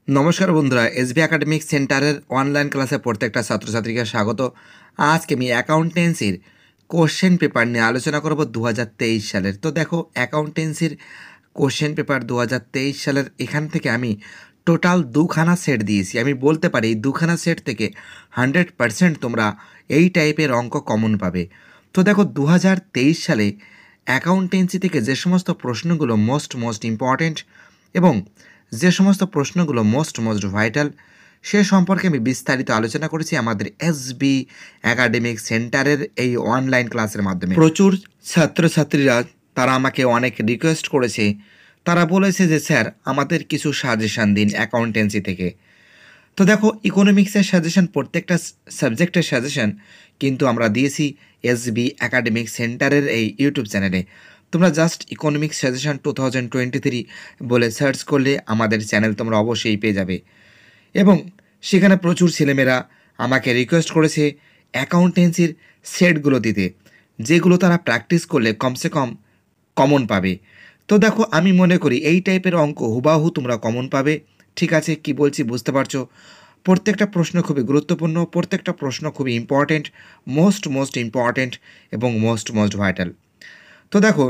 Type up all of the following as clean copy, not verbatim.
নমস্কার বন্ধুরা, SB academic সেন্টারের অনলাইন ক্লাসে প্রত্যেকটা ছাত্রছাত্রীকে স্বাগত। আজকে আমি অ্যাকাউন্টেন্সির কোশ্চেন পেপার নিয়ে আলোচনা করব 2023 সালের। তো দেখো, অ্যাকাউন্টেন্সির কোশ্চেন পেপার 2023 সালের এখান থেকে আমি টোটাল দুখানা সেট দিয়েছি। আমি বলতে পারি এই দুখানা সেট থেকে 100% তোমরা এই টাইপের অঙ্ক কমন পাবে। তো দেখো, 2023 সালে অ্যাকাউন্টেন্সি থেকে যে সমস্ত প্রশ্নগুলো মোস্ট ইম্পর্ট্যান্ট এবং যে সমস্ত প্রশ্নগুলো মোস্ট ভাইটাল সে সম্পর্কে আমি বিস্তারিত আলোচনা করেছি আমাদের এসবি একাডেমিক সেন্টারের এই অনলাইন ক্লাসের মাধ্যমে। প্রচুর ছাত্রছাত্রীরা তারা আমাকে অনেক রিকোয়েস্ট করেছে, তারা বলেছে যে স্যার আমাদের কিছু সাজেশান দিন অ্যাকাউন্টেন্সি থেকে। তো দেখো, ইকোনমিক্সের সাজেশন, প্রত্যেকটা সাবজেক্টের সাজেশন কিন্তু আমরা দিয়েছি এসবি একাডেমিক সেন্টারের এই ইউটিউব চ্যানেলে। তোমরা জাস্ট ইকোনমিক্স সাজেশন 2023 বলে সার্চ করলে আমাদের চ্যানেল তোমরা অবশ্যই পেয়ে যাবে। এবং সেখানে প্রচুর ছেলেমেয়েরা আমাকে রিকোয়েস্ট করেছে অ্যাকাউন্টেন্সির সেটগুলো দিতে, যেগুলো তারা প্র্যাকটিস করলে কমসে কম কমন পাবে। তো দেখো, আমি মনে করি এই টাইপের অঙ্ক হুবাহু তোমরা কমন পাবে। ঠিক আছে, কি বলছি বুঝতে পারছো? প্রত্যেকটা প্রশ্ন খুবই গুরুত্বপূর্ণ, প্রত্যেকটা প্রশ্ন খুবই ইম্পর্ট্যান্ট, মোস্ট ইম্পর্ট্যান্ট এবং মোস্ট ভাইটাল। তো দেখো,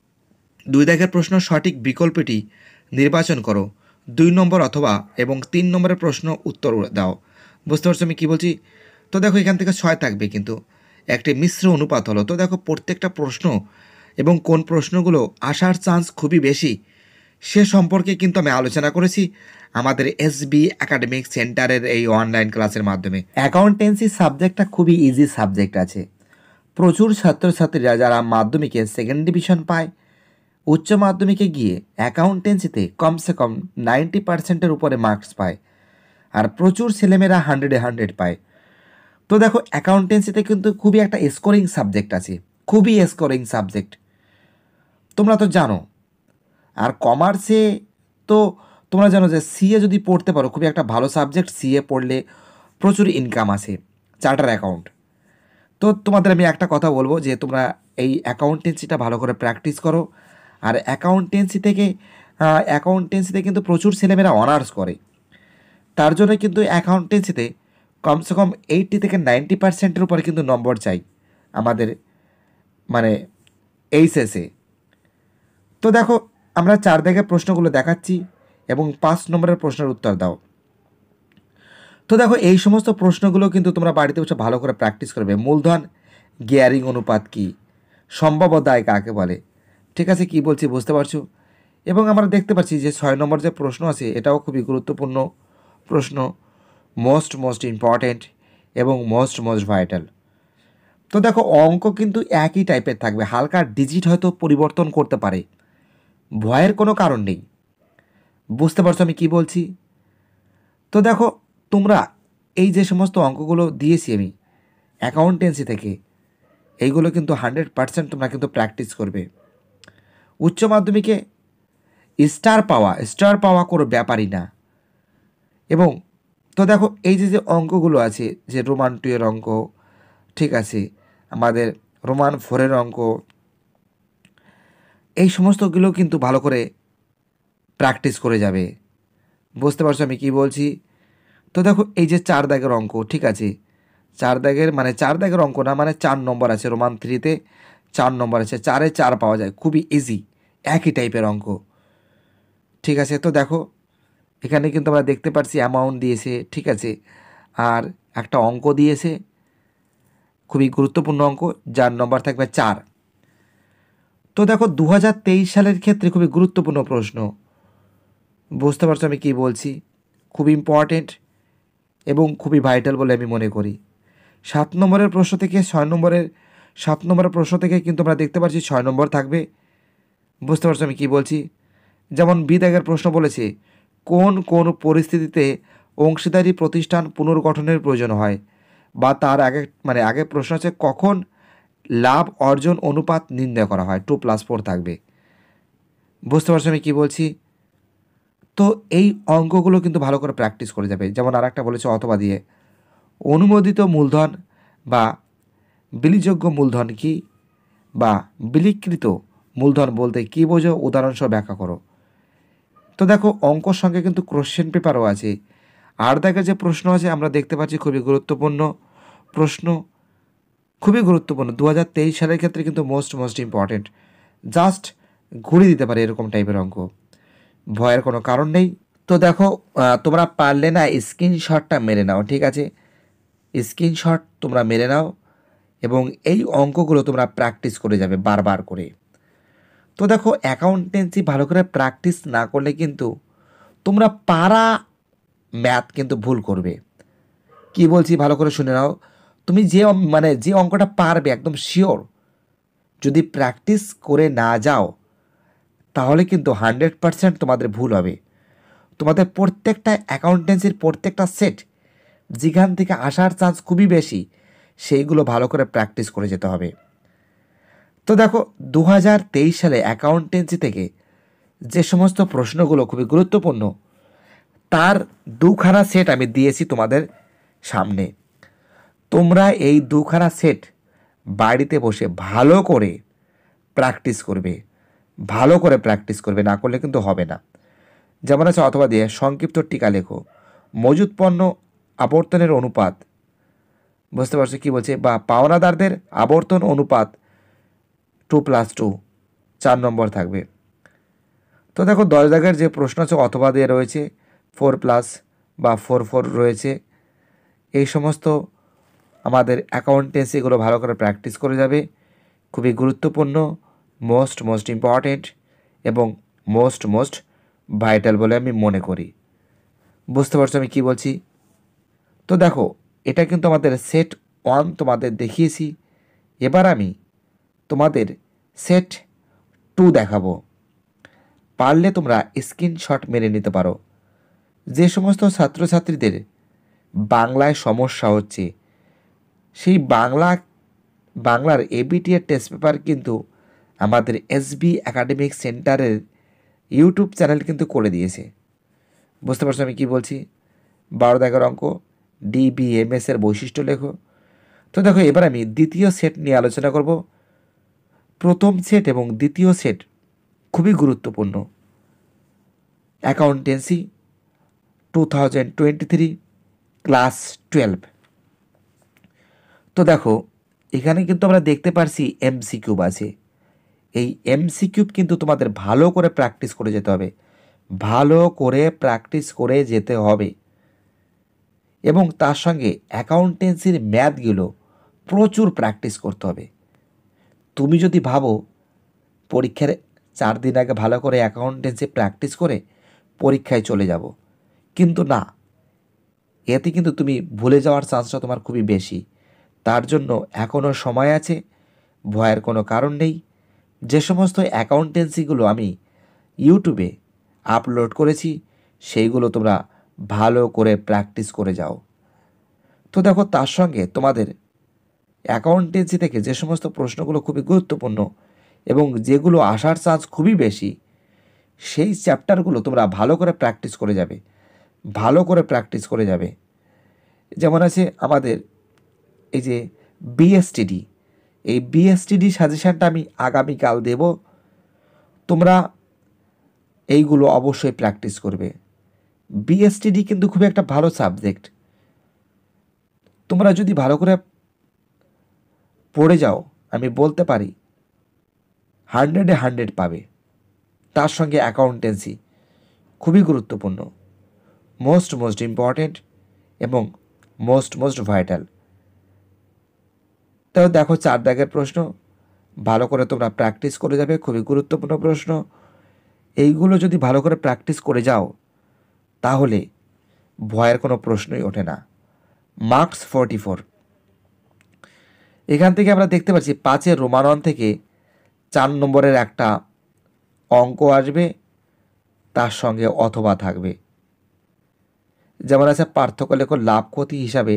2 দাগের প্রশ্ন সঠিক বিকল্পটি নির্বাচন করো, 2 নম্বর অথবা এবং 3 নম্বরের প্রশ্ন উত্তর দাও। বুঝতে পারছো আমি কী বলছি? তো দেখো, এখান থেকে 6 থাকবে, কিন্তু একটি মিশ্র অনুপাত হলো। তো দেখো, প্রত্যেকটা প্রশ্ন এবং কোন প্রশ্নগুলো আসার চান্স খুবই বেশি সে সম্পর্কে কিন্তু আমি আলোচনা করেছি আমাদের এসবি একাডেমিক সেন্টারের এই অনলাইন ক্লাসের মাধ্যমে। অ্যাকাউন্টেন্সি সাবজেক্টটা খুবই ইজি সাবজেক্ট আছে। প্রচুর ছাত্রছাত্রীরা যারা মাধ্যমিকে সেকেন্ড ডিভিশন পায়, উচ্চ মাধ্যমিকে গিয়ে অ্যাকাউন্টেন্সিতে কমসে কম 90%-এর উপরে মার্কস পায়, আর প্রচুর ছেলেমেয়েরা 100-100 পায়। তো দেখো, অ্যাকাউন্টেন্সিতে কিন্তু খুবই একটা স্কোরিং সাবজেক্ট আছে, খুবই স্কোরিং সাবজেক্ট, তোমরা তো জানো। আর কমার্সে তো তোমরা জানো যে সিএ যদি পড়তে পারো, খুবই একটা ভালো সাবজেক্ট। সিএ পড়লে প্রচুর ইনকাম আছে, চার্টার অ্যাকাউন্ট। তো তোমাদের আমি একটা কথা বলবো যে তোমরা এই অ্যাকাউন্টেন্সিটা ভালো করে প্র্যাকটিস করো। আর অ্যাকাউন্টেন্সিতে কিন্তু প্রচুর ছেলেমেয়েরা অনার্স করে, তার জন্য কিন্তু অ্যাকাউন্টেন্সিতে কমসে কম 80-90%-এর উপরে কিন্তু নম্বর চাই আমাদের মানে এইচএসে। তো দেখো, আমরা 4 দাগের প্রশ্নগুলো দেখাচ্ছি এবং 5 নম্বরের প্রশ্নের উত্তর দাও। তো দেখো, এই সমস্ত প্রশ্নগুলো কিন্তু তোমরা বাড়িতে বসে ভালো করে প্র্যাকটিস করবে। মূলধন গিয়ারিং অনুপাত কী, সম্ভাব্য দায় কাকে বলে, ঠিক আছে, কি বলছি বুঝতে পারছো? এবং আমরা দেখতে পাচ্ছি যে 6 নম্বর যে প্রশ্ন আছে এটাও খুবই গুরুত্বপূর্ণ প্রশ্ন, মোস্ট ইম্পর্ট্যান্ট এবং মোস্ট ভাইটাল। তো দেখো, অঙ্ক কিন্তু একই টাইপের থাকবে, হালকা ডিজিট হয়তো পরিবর্তন করতে পারে, ভয়ের কোনো কারণ নেই। বুঝতে পারছো আমি কি বলছি? তো দেখো, তোমরা এই যে সমস্ত অঙ্কগুলো দিয়েছি আমি অ্যাকাউন্টেন্সি থেকে, এইগুলো কিন্তু 100% তোমরা কিন্তু প্র্যাকটিস করবে। উচ্চ মাধ্যমিকে স্টার পাওয়া কোনো ব্যাপারই না। এবং তো দেখো, এই যে অঙ্কগুলো আছে, যে রোমান 2 এর অঙ্ক, ঠিক আছে, আমাদের রোমান 4 এর অঙ্ক, এই সমস্তগুলো কিন্তু ভালো করে প্র্যাকটিস করে যাবে। বুঝতে পারছো আমি কি বলছি? তো দেখো, এই যে 4 দাগের অঙ্ক, ঠিক আছে, 4 দাগের অঙ্ক না, মানে 4 নম্বর আছে, রোমান 3-তে 4 নম্বর আছে, 4-এ 4 পাওয়া যায়, খুবই ইজি, একই টাইপের অঙ্ক, ঠিক আছে। তো দেখো, এখানে কিন্তু আমরা দেখতে পাচ্ছি অ্যামাউন্ট দিয়েছে, ঠিক আছে, আর একটা অঙ্ক দিয়েছে, খুবই গুরুত্বপূর্ণ অঙ্ক, যার নম্বর থাকবে 4। তো দেখো, 2023 সালের ক্ষেত্রে খুবই গুরুত্বপূর্ণ প্রশ্ন। বুঝতে পারছো আমি কি বলছি? খুব ইম্পর্টেন্ট এবং খুবই ভাইটাল বলে আমি মনে করি। 7 নম্বরের প্রশ্ন থেকে কিন্তু আমরা দেখতে পাচ্ছি 6 নম্বর থাকবে। বুঝতে পারছো আমি কি বলছি? যেমন বি দাগের প্রশ্ন বলেছে, কোন পরিস্থিতিতে অংশীদারি প্রতিষ্ঠান পুনর্গঠনের প্রয়োজন হয়, বা তার আগে প্রশ্ন আছে কখন লাভ অর্জন অনুপাত নির্ণয় করা হয়, 2+4 থাকবে। বুঝতে পারছো আমি কি বলছি? তো এই অঙ্কগুলো কিন্তু ভালো করে প্র্যাকটিস করে যাবে। যেমন আর একটা বলেছে অথবা দিয়ে, অনুমোদিত মূলধন বা বিলিযোগ্য মূলধন কি, বা বিলিকৃত মূলধন বলতে কী বোঝো, উদাহরণসহ ব্যাখ্যা করো। তো তো দেখো অঙ্কর সঙ্গে কিন্তু কোশ্চেন পেপারও আছে। 8 দাগের যে প্রশ্ন আছে আমরা দেখতে পাচ্ছি খুবই গুরুত্বপূর্ণ প্রশ্ন, খুবই গুরুত্বপূর্ণ। 2023 সালের ক্ষেত্রে কিন্তু মোস্ট ইম্পর্টেন্ট। জাস্ট ঘুরিয়ে দিতে পারে এরকম টাইপের অঙ্ক, ভয়ের কোনো কারণ নেই। তো দেখো তোমরা পারলে না স্ক্রিনশটটা মেরে নাও, ঠিক আছে? স্ক্রিনশট তোমরা মেরে নাও এবং এই অঙ্কগুলো তোমরা প্র্যাকটিস করে যাবে বারবার করে। তো দেখো অ্যাকাউন্টেন্সি ভালো করে প্র্যাকটিস না করলে কিন্তু তোমরা পারা ম্যাথ কিন্তু ভুল করবে। কি বলছি ভালো করে শুনে নাও। তুমি যে অঙ্কটা পারবে একদম শিওর, যদি প্র্যাকটিস করে না যাও তাহলে কিন্তু 100% তোমাদের ভুল হবে। তোমাদের প্রত্যেকটা অ্যাকাউন্টেন্সির প্রত্যেকটা সেট যেখান থেকে আসার চান্স খুবই বেশি, সেইগুলো ভালো করে প্র্যাকটিস করে যেতে হবে। তো দেখো 2023 সালে অ্যাকাউন্টেন্সি থেকে যে সমস্ত প্রশ্নগুলো খুবই গুরুত্বপূর্ণ তার 2খানা সেট আমি দিয়েছি তোমাদের সামনে। তোমরা এই 2খানা সেট বাড়িতে বসে ভালো করে প্র্যাকটিস করবে, ভালো করে প্র্যাকটিস করবে, না করলে কিন্তু হবে না। যেমন আছে অথবা দিয়ে সংক্ষিপ্ত টিকা লেখো, মজুদ পণ্য আবর্তনের অনুপাত, বুঝতে পারছো কী বলছে, বা পাওনাদারদের আবর্তন অনুপাত 2+2, 4 নম্বর থাকবে। তো দেখো 10 দাগের যে প্রশ্ন আছে অথবা দিয়ে রয়েছে 4+ বা 4 রয়েছে। এই সমস্ত আমাদের অ্যাকাউন্টেন্সিগুলো ভালো করে প্র্যাকটিস করে যাবে, খুবই গুরুত্বপূর্ণ, মোস্ট ইম্পর্টেন্ট এবং মোস্ট ভাইটাল বলে আমি মনে করি। বুঝতে পারছো আমি কি বলছি? তো দেখো এটা কিন্তু আমাদের সেট 1 তোমাদের দেখিয়েছি, এবার আমি তোমাদের সেট 2 দেখাবো। পারলে তোমরা স্ক্রিনশট মেরে নিতে পারো। যে সমস্ত ছাত্রছাত্রীদের বাংলায় সমস্যা হচ্ছে সেই বাংলার এবিটিএর টেস্ট পেপার কিন্তু আমাদের এসবি একাডেমিক সেন্টারের ইউটিউব চ্যানেল কিন্তু করে দিয়েছে। বুঝতে পারছো আমি কি বলছি? 12 দাগের অঙ্ক DBMS এর বৈশিষ্ট্য লেখো। তো দেখো এবার আমি দ্বিতীয় সেট নিয়ে আলোচনা করব। প্রথম সেট এবং দ্বিতীয় সেট খুবই গুরুত্বপূর্ণ। Accountancy 2023 class 12। তো দেখো এখানে কিন্তু আমরা দেখতে পারছি MCQ আছে। এই MCQ কিন্তু তোমাদের ভালো করে প্র্যাকটিস করে যেতে হবে, ভালো করে প্র্যাকটিস করে যেতে হবে এবং তার সঙ্গে অ্যাকাউন্টেন্সির ম্যাথগুলো প্রচুর প্র্যাকটিস করতে হবে। তুমি যদি ভাবো পরীক্ষার 4 দিন আগে ভালো করে অ্যাকাউন্টেন্সি প্র্যাকটিস করে পরীক্ষায় চলে যাব, কিন্তু না, এতে কিন্তু তুমি ভুলে যাওয়ার চান্সটা তোমার খুবই বেশি। তার জন্য এখনও সময় আছে, ভয়ের কোনো কারণ নেই। যে সমস্ত অ্যাকাউন্টেন্সিগুলো আমি ইউটিউবে আপলোড করেছি সেইগুলো তোমরা ভালো করে প্র্যাকটিস করে যাও। তো দেখো তার সঙ্গে তোমাদের অ্যাকাউন্টেন্সি থেকে যে সমস্ত প্রশ্নগুলো খুবই গুরুত্বপূর্ণ এবং যেগুলো আসার চান্স খুবই বেশি, সেই চ্যাপ্টারগুলো তোমরা ভালো করে প্র্যাকটিস করে যাবে, ভালো করে প্র্যাকটিস করে যাবে। যেমন আছে আমাদের এই যে BSTD, এই BSTD সাজেশানটা আমি আগামীকাল দেব, তোমরা এইগুলো অবশ্যই প্র্যাকটিস করবে। BSTD কিন্তু খুব একটা ভালো সাবজেক্ট, তোমরা যদি ভালো করে পড়ে যাও আমি বলতে পারি 100-এ 100 পাবে। তার সঙ্গে অ্যাকাউন্টেন্সি খুবই গুরুত্বপূর্ণ, মোস্ট ইম্পর্টেন্ট এবং মোস্ট ভাইটাল। তো দেখো 4 দাগের প্রশ্ন ভালো করে তোমরা প্র্যাকটিস করে যাবে, খুবই গুরুত্বপূর্ণ প্রশ্ন। এইগুলো যদি ভালো করে প্র্যাকটিস করে যাও তাহলে ভয়ের কোনো প্রশ্নই ওঠে না। মার্কস 44। এখান থেকে আমরা দেখতে পাচ্ছি 5-এর রোমান থেকে 4 নম্বরের একটা অঙ্ক আসবে, তার সঙ্গে অথবা থাকবে। যেমন আছে পার্থক্য লেখো লাভ ক্ষতি হিসাবে,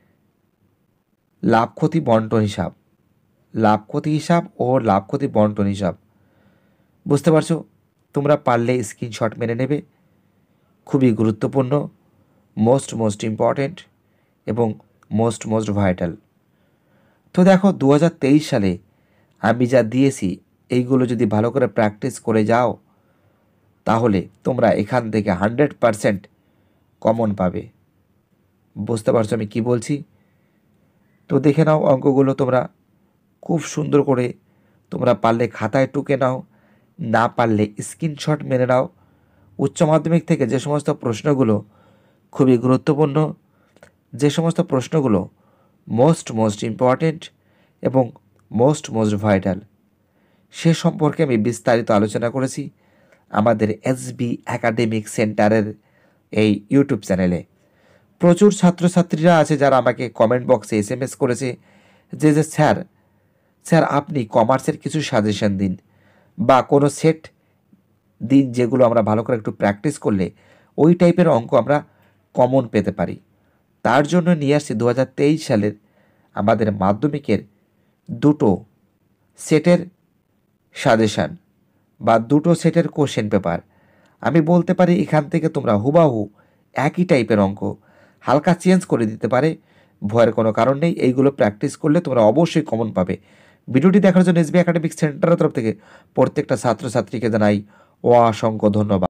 লাভ ক্ষতি বন্টন হিসাব, লাভ ক্ষতি হিসাব ও লাভ ক্ষতি বন্টন হিসাব। বুঝতে পারছো? তোমরা পারলে স্ক্রিনশট মেরে নেবে, খুবই গুরুত্বপূর্ণ, মোস্ট ইম্পর্টেন্ট এবং মোস্ট ভাইটাল। তো দেখো 2023 সালে আমি যা দিয়েছি এইগুলো যদি ভালো করে প্র্যাকটিস করে যাও তাহলে তোমরা এখান থেকে 100% কমন পাবে। বুঝতে পারছো আমি কি বলছি? তো দেখে নাও অঙ্কগুলো তোমরা খুব সুন্দর করে, তোমরা পারলে খাতায় টুকে নাও, না পারলে স্ক্রিনশট মেরে নাও। উচ্চ মাধ্যমিক থেকে যে সমস্ত প্রশ্নগুলো খুবই গুরুত্বপূর্ণ, যে সমস্ত প্রশ্নগুলো মোস্ট ইম্পর্টেন্ট এবং মোস্ট ভাইটাল, সে সম্পর্কে আমি বিস্তারিত আলোচনা করেছি আমাদের এসবি একাডেমিক সেন্টারের এই ইউটিউব চ্যানেলে। প্রচুর ছাত্রছাত্রীরা আছে যারা আমাকে কমেন্ট বক্সে SMS করেছে যে স্যার আপনি কমার্সের কিছু সাজেশন দিন বা কোনো সেট দিন যেগুলো আমরা ভালো করে একটু প্র্যাকটিস করলে ওই টাইপের অঙ্ক আমরা কমন পেতে পারি। তার জন্য নিয়ে আসছি 2023 সালের আমাদের মাধ্যমিকের দুটো সেটের সাজেশান বা দুটো সেটের কোশ্চেন পেপার। আমি বলতে পারি এখান থেকে তোমরা হুবাহু একই টাইপের অঙ্ক হালকা চেঞ্জ করে দিতে পারে, ভয়ের কোনো কারণ নেই। এইগুলো প্র্যাকটিস করলে তোমরা অবশ্যই কমন পাবে। ভিডিওটি দেখার জন্য এসবি একাডেমিক সেন্টারের তরফ থেকে প্রত্যেকটা ছাত্রছাত্রীকে জানাই অসংখ্য ধন্যবাদ।